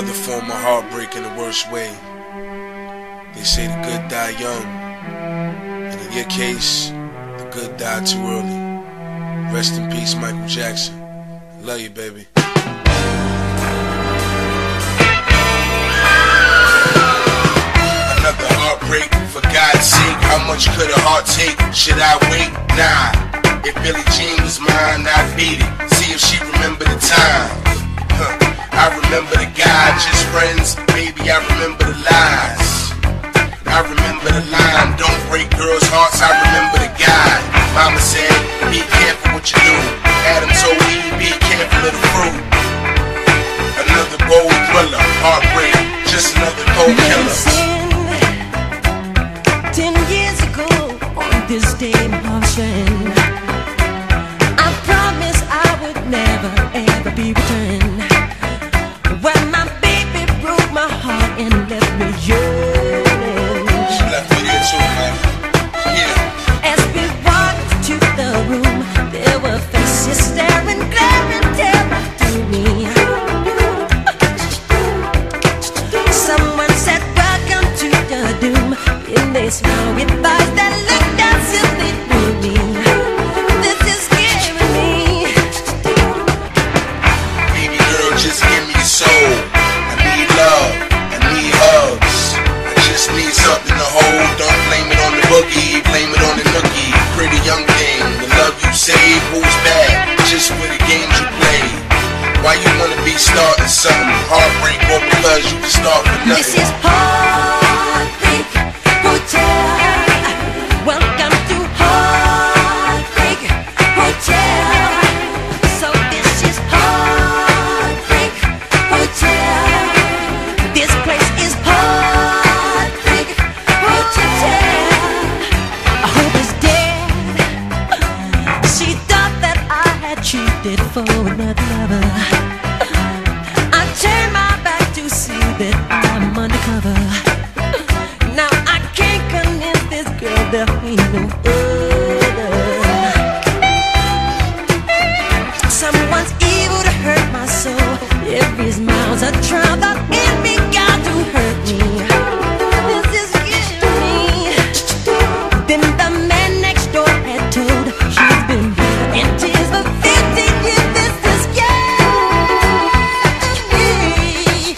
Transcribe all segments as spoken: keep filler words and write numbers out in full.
Another form of heartbreak in the worst way. They say the good die young, and in your case, the good die too early. Rest in peace, Michael Jackson. Love you, baby. Another heartbreak, for God's sake. How much could a heart take? Should I wait? Nah. If Billie Jean was mine, I'd beat it. See if she remember the time. Huh. I remember the guy, just friends. Baby, I remember the lies. I remember the line, don't break girls' hearts. I remember the guy. Mama said, be careful what you do. Adam told me, be careful of the fruit. Another bold thriller, heartbreak, just another cold killer. Ten years ago, on this day, my friend, I promised I would never ever be returned. When my baby broke my heart and left me yearning. She left me there too, man. Yeah. As we walked to the room, there were faces staring, glaring, terror through me. Someone said, welcome to the doom. And they smiled with eyes that looked as if they knew me. This is scaring me. Baby girl, just give me your soul. I need love, I need hugs. I just need something to hold. Don't blame it on the boogie, blame it on the nookie. Pretty young thing, the love you save, who's bad? Just for the games you play. Why you wanna be starting something? Heartbreak, or because you can start for nothing? This is Heartbreak Hotel. Welcome to Heartbreak Hotel. So this is Heartbreak Hotel. This place is Heartbreak Hotel. I hope it's dead. She thought that I had cheated for another lover. I turned my back to see that I'm undercover. Now I can't convince this girl there ain't no other. Someone's evil to hurt my soul. Every smile's a trial that enemy got to hurt me. This is killing me. Then the man next door had told she's been in tears for fifteen years. This is killing me.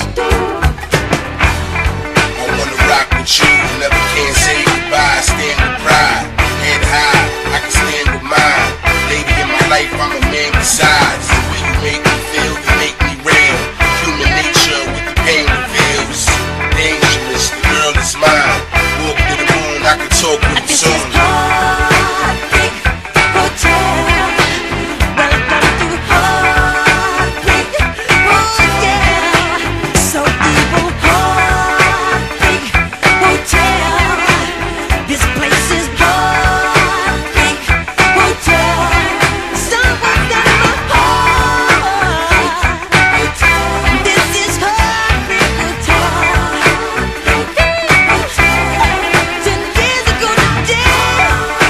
I wanna rock with you, never can say goodbye. Stand with pride, head high, I can stand with mine. Lady in my life, I'm a man besides. The way you make me feel, you make me real. Human nature with the pain reveals. Dangerous, the girl is mine. Walk to the moon, I can talk with you This soon. is Heartbreak Hotel. Welcome to Heartbreak Hotel. So evil, Heartbreak Hotel. This place is Heartbreak Hotel. Someone got my heart. This is Heartbreak Hotel. Ten years ago today.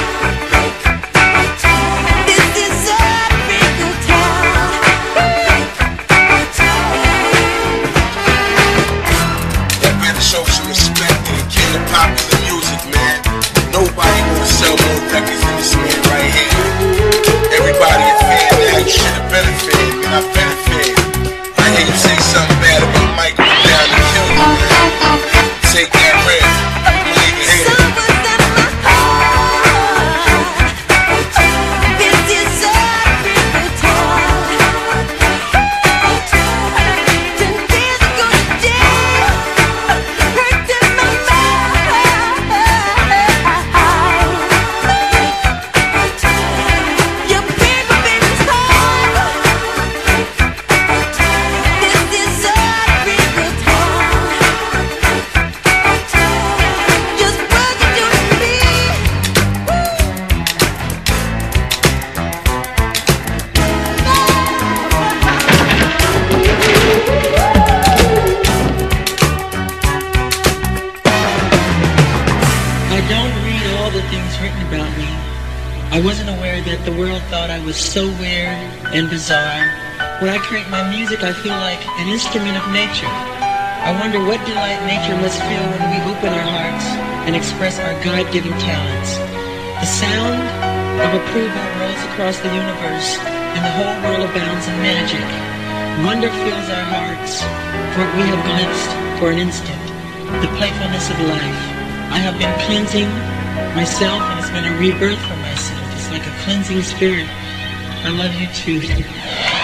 This is Heartbreak Hotel. That better show some respect to the king of popular music, man. Nobody gonna sell more records than this man right here. Everybody a fan now, you should have been a fan, man. I've been a fan. I hear you say something bad about Michael, I'm down to kill you, man. Take that red, I'm leave it here. Someone got my heart. This is Heartbreak Hotel. Ten years ago today, hurt in my mind. Your paper baby's heart. This is Heartbreak Hotel. Just what you do to me. I don't read all the things written about me. I wasn't aware that the world thought I was so weird and bizarre. When I create my music, I feel like an instrument of nature. I wonder what delight nature must feel when we open our hearts and express our God-given talents. The sound of approval rolls across the universe, and the whole world abounds in magic. Wonder fills our hearts, for we have glimpsed, for an instant, the playfulness of life. I have been cleansing myself, and it's been a rebirth for myself. It's like a cleansing spirit. I love you too.